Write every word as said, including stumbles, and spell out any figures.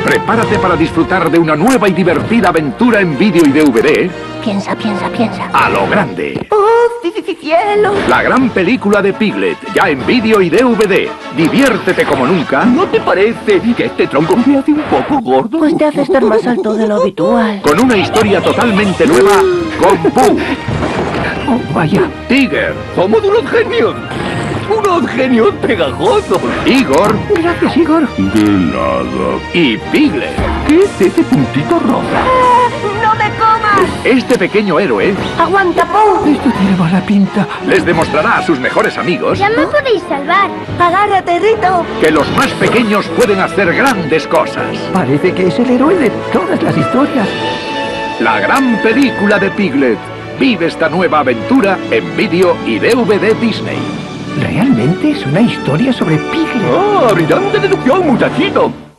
Prepárate para disfrutar de una nueva y divertida aventura en vídeo y D V D Piensa, piensa, piensa. a lo grande. ¡Oh, ci- ci- ci- cielo! La gran película de Piglet, ya en vídeo y D V D. Diviértete como nunca. ¿No te parece que este tronco me hace un poco gordo? Pues te hace estar más alto de lo habitual. Con una historia totalmente nueva con Boo, Oh, vaya. Tiger, Somos unos genios. Unos genios pegajosos. Igor Gracias, Igor. De nada. y Piglet. ¿Qué es ese puntito rosa? ¡No me comas! Este pequeño héroe ¡Aguanta, Pooh! Esto tiene mala pinta. les demostrará a sus mejores amigos Ya me podéis salvar. ¡Agárrate, Rito! que los más pequeños pueden hacer grandes cosas. Parece que es el héroe de todas las historias. La gran película de Piglet. Vive esta nueva aventura en vídeo y D V D Disney. Realmente es una historia sobre Piglet. ¡Oh, brillante deducción, muchachito!